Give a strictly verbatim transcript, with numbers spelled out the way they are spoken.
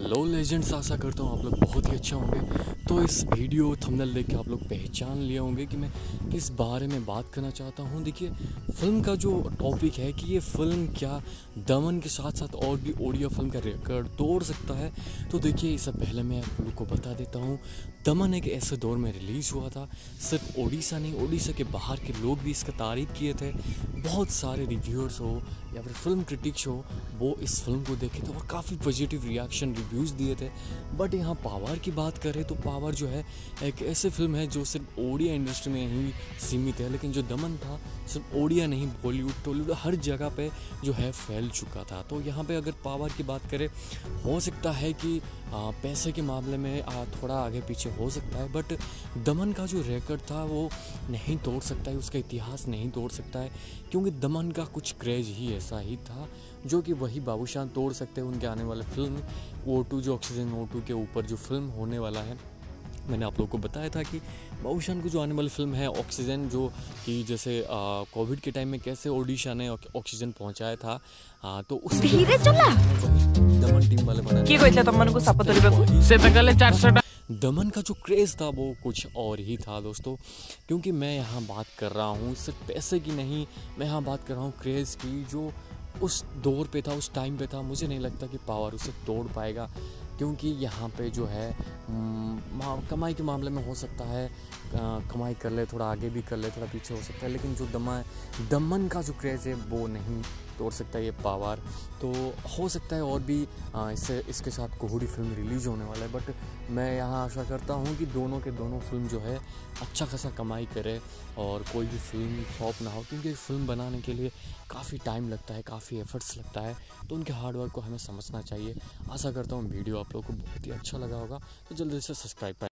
लो legends, आशा करता हूँ आप लोग बहुत ही अच्छा होंगे। तो इस वीडियो थंबनेल देख के आप लोग पहचान लिए होंगे कि मैं किस बारे में बात करना चाहता हूँ। देखिए, फिल्म का जो टॉपिक है कि ये फिल्म क्या दमन के साथ साथ और भी ओडिया फिल्म का रिकॉर्ड तोड़ सकता है। तो देखिए, इससे पहले मैं आप लोग को बता देता हूँ, दमन एक ऐसे दौर में रिलीज़ हुआ था, सिर्फ ओडिशा नहीं, ओडिशा के बाहर के लोग भी इसका तारीफ़ किए थे। बहुत सारे रिव्यूअर्स हो या फिर फिल्म क्रिटिक्स हो, वो इस फिल्म को देखे थे और काफ़ी पॉजिटिव रिएक्शन रिव्यूज़ दिए थे। बट यहाँ पावर की बात करें तो पावर जो है एक ऐसी फिल्म है जो सिर्फ ओडिया इंडस्ट्री में ही सीमित है, लेकिन जो दमन था सिर्फ ओडिया नहीं, बॉलीवुड टॉलीवुड हर जगह पे जो है फैल चुका था। तो यहाँ पे अगर पावर की बात करें, हो सकता है कि आ, पैसे के मामले में आ, थोड़ा आगे पीछे हो सकता है, बट दमन का जो रिकॉर्ड था वो नहीं तोड़ सकता है, उसका इतिहास नहीं तोड़ सकता है, क्योंकि दमन का कुछ क्रेज ही ऐसा ही था जो कि वही बाबूशान तोड़ सकते हैं। उनके आने वाले फिल्म ओ टू, जो ऑक्सीजन ओ टू के ऊपर जो फिल्म होने वाला है, मैंने आप लोगों को बताया था कि बाबूशान को जो आने वाली फिल्म है ऑक्सीजन, जो कि जैसे कोविड के टाइम में कैसे ओडिशा ने ऑक्सीजन पहुंचाया था, आ, तो उस धीरे चला दमन टीम वाले बना किए कहले तमन को साप धरिबा से त गले चार सौ दमन का जो क्रेज़ था वो कुछ और ही था दोस्तों। क्योंकि मैं यहाँ बात कर रहा हूँ सिर्फ पैसे की नहीं, मैं यहाँ बात कर रहा हूँ क्रेज़ की, जो उस दौर पे था, उस टाइम पे था। मुझे नहीं लगता कि पावर उसे तोड़ पाएगा, क्योंकि यहाँ पे जो है कमाई के मामले में हो सकता है कमाई कर ले, थोड़ा आगे भी कर ले, थोड़ा पीछे हो सकता है, लेकिन जो दमा दमन का जो क्रेज़ है वो नहीं तोड़ सकता ये पावर। तो हो सकता है और भी इससे इसके साथ कोहड़ी फिल्म रिलीज़ होने वाला है, बट मैं यहाँ आशा करता हूँ कि दोनों के दोनों फिल्म जो है अच्छा खासा कमाई करे और कोई भी फिल्म फ्लॉप ना हो, क्योंकि फिल्म बनाने के लिए काफ़ी टाइम लगता है, काफ़ी एफर्ट्स लगता है, तो उनके हार्डवर्क को हमें समझना चाहिए। आशा करता हूँ वीडियो आप लोगों को बहुत ही अच्छा लगा होगा, तो जल्दी से सब्सक्राइब